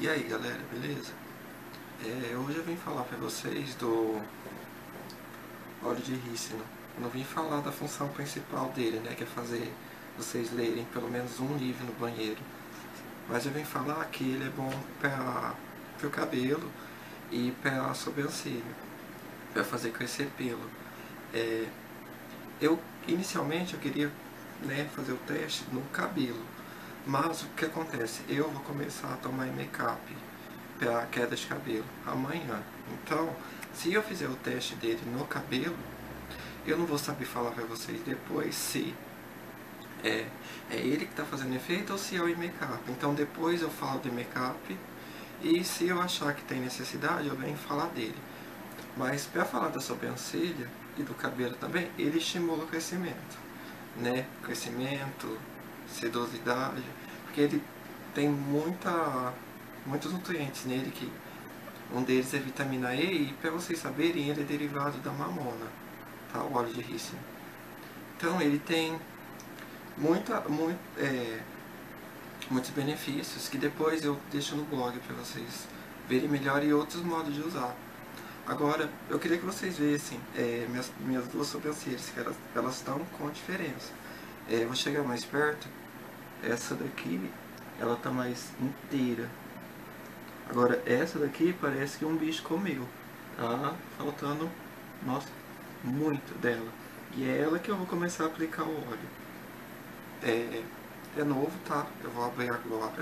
E aí galera, beleza? Hoje eu vim falar pra vocês do óleo de rícino. Eu não vim falar da função principal dele, né? Que é fazer vocês lerem pelo menos um livro no banheiro. Mas eu vim falar que ele é bom para o cabelo e para a sobrancelha, para fazer crescer pelo. Inicialmente eu queria, né, fazer o teste no cabelo. Mas o que acontece? Eu vou começar a tomar make-up para queda de cabelo amanhã. Então, se eu fizer o teste dele no cabelo, eu não vou saber falar para vocês depois se é ele que está fazendo efeito ou se é o make-up. Então depois eu falo de make-up e se eu achar que tem necessidade eu venho falar dele. Mas para falar da sobrancelha e do cabelo também, ele estimula o crescimento, né? Crescimento, sedosidade, porque ele tem muitos nutrientes nele, que um deles é vitamina E, e para vocês saberem, ele é derivado da mamona, tá? O óleo de rícino. Então ele tem muitos benefícios que depois eu deixo no blog para vocês verem melhor e outros modos de usar. Agora, eu queria que vocês vissem minhas duas sobrancelhas, que elas estão com diferença. Vou chegar mais perto. Essa daqui, ela tá mais inteira. Agora, essa daqui parece que um bicho comeu. Tá faltando, nossa, muito dela. E é ela que eu vou começar a aplicar o óleo. É novo, tá? Eu vou abrir agora.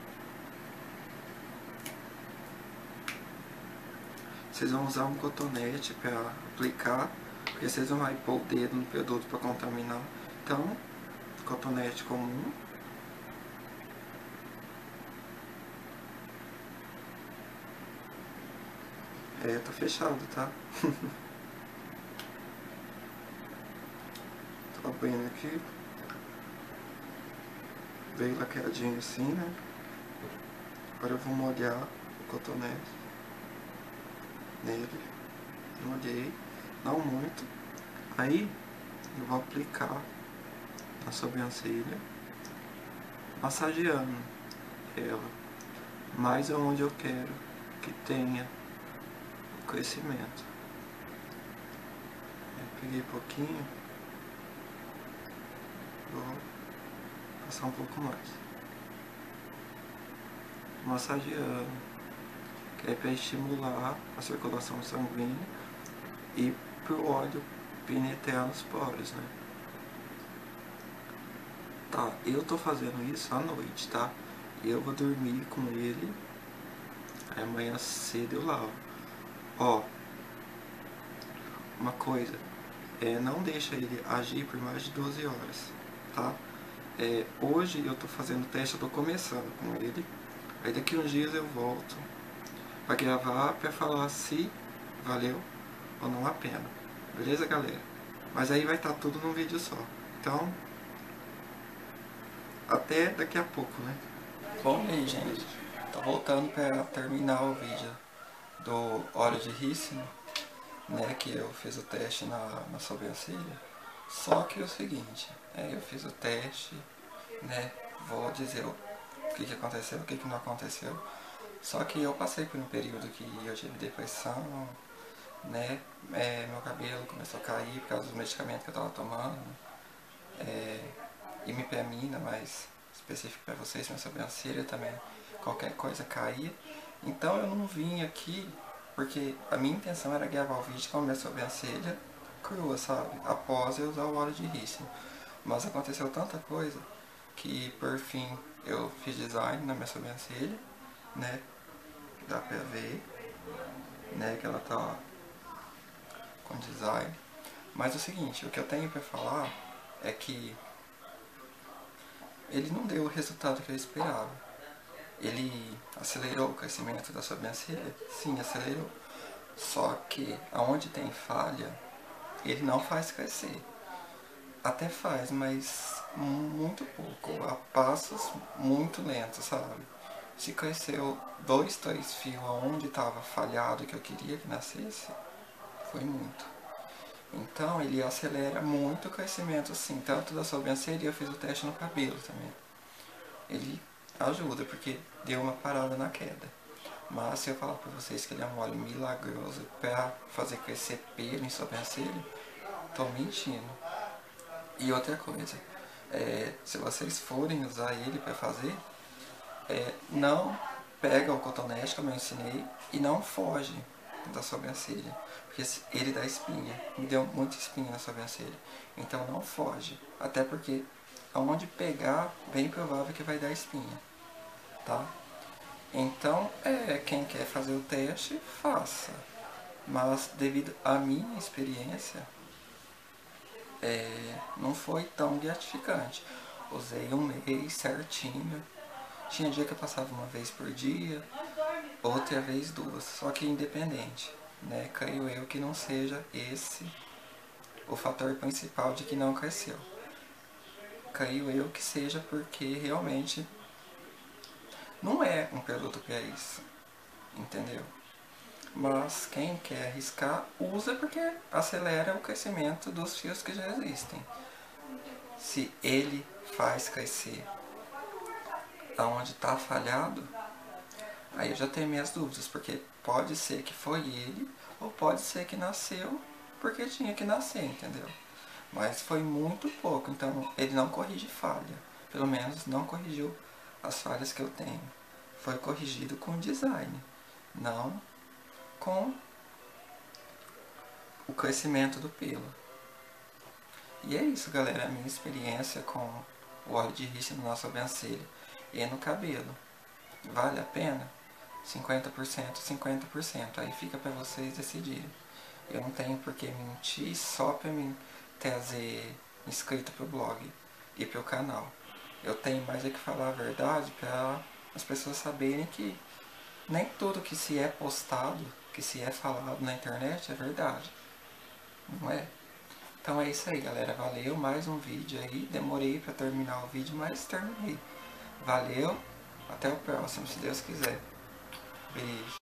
Vocês vão usar um cotonete para aplicar, porque vocês não vão pôr o dedo no produto para contaminar. Então, cotonete comum. Tá fechado, tá? Tô abrindo aqui. Veio lacradinho assim, né? Agora eu vou molhar o cotonete nele. Molhei, não muito. Aí eu vou aplicar na sobrancelha, massageando ela mais aonde eu quero que tenha o crescimento. Eu peguei pouquinho, vou passar um pouco mais, massageando, que é para estimular a circulação sanguínea e pro óleo penetrar nos poros, né? Tá, eu tô fazendo isso à noite, tá? E eu vou dormir com ele, aí amanhã cedo eu lavo. Ó, uma coisa, não deixa ele agir por mais de 12 horas, tá? Hoje eu tô fazendo o teste, eu tô começando com ele. Aí daqui uns dias eu volto pra gravar, pra falar se valeu ou não a pena. Beleza, galera? Mas aí vai estar tudo num vídeo só. Então, até daqui a pouco, né? Bom, e aí, gente, tô voltando para terminar o vídeo do óleo de rícino, né, que eu fiz o teste na sobrancelha. Só que é o seguinte, eu fiz o teste, né, vou dizer o que aconteceu, o que não aconteceu. Só que eu passei por um período que eu tive depressão, né, meu cabelo começou a cair por causa dos medicamentos que eu tava tomando, imipramina, mais específico para vocês, minha sobrancelha também, qualquer coisa caía. Então eu não vim aqui, porque a minha intenção era gravar o vídeo com a minha sobrancelha crua, sabe, após eu usar o óleo de rícino. Mas aconteceu tanta coisa que por fim eu fiz design na minha sobrancelha, né, dá pra ver, né, que ela tá com design. Mas é o seguinte, o que eu tenho pra falar é que ele não deu o resultado que eu esperava. Ele acelerou o crescimento da sobrancelha? Sim, acelerou. Só que aonde tem falha, ele não faz crescer. Até faz, mas muito pouco, a passos muito lentos, sabe? Se cresceu 2, 3 fios onde estava falhado que eu queria que nascesse, foi muito. Então ele acelera muito o crescimento, assim, tanto da sobrancelha, e eu fiz o teste no cabelo também. Ele ajuda, porque deu uma parada na queda. Mas se eu falar pra vocês que ele é um óleo milagroso pra fazer crescer pelo em sobrancelha, tô mentindo. E outra coisa, se vocês forem usar ele pra fazer, não pega o cotonete, como eu ensinei, e não foge da sobrancelha, porque ele dá espinha, me deu muita espinha na sobrancelha, então não foge, até porque aonde pegar, bem provável que vai dar espinha, tá? Então, quem quer fazer o teste, faça, mas devido à minha experiência, não foi tão gratificante. Usei um mês certinho. Tinha dia que eu passava uma vez por dia, outra vez duas, só que independente, né? Creio eu que não seja esse o fator principal de que não cresceu. Creio eu que seja porque realmente não é um produto para isso, entendeu? Mas quem quer arriscar, usa porque acelera o crescimento dos fios que já existem. Se ele faz crescer aonde está falhado, aí eu já tenho minhas dúvidas, porque pode ser que foi ele, ou pode ser que nasceu porque tinha que nascer, entendeu? Mas foi muito pouco, então ele não corrige falha. Pelo menos não corrigiu as falhas que eu tenho. Foi corrigido com design, não com o crescimento do pelo. E é isso, galera, a minha experiência com o óleo de rícino na sobrancelha e no cabelo. Vale a pena? 50%, 50%. Aí fica para vocês decidirem. Eu não tenho por que mentir só para mim trazer inscrito pro blog e pro canal. Eu tenho mais é que falar a verdade para as pessoas saberem que nem tudo que se é postado, que se é falado na internet é verdade. Não é? Então é isso aí, galera. Valeu, mais um vídeo aí. Demorei para terminar o vídeo, mas terminei. Valeu, até o próximo, se Deus quiser. Beijo.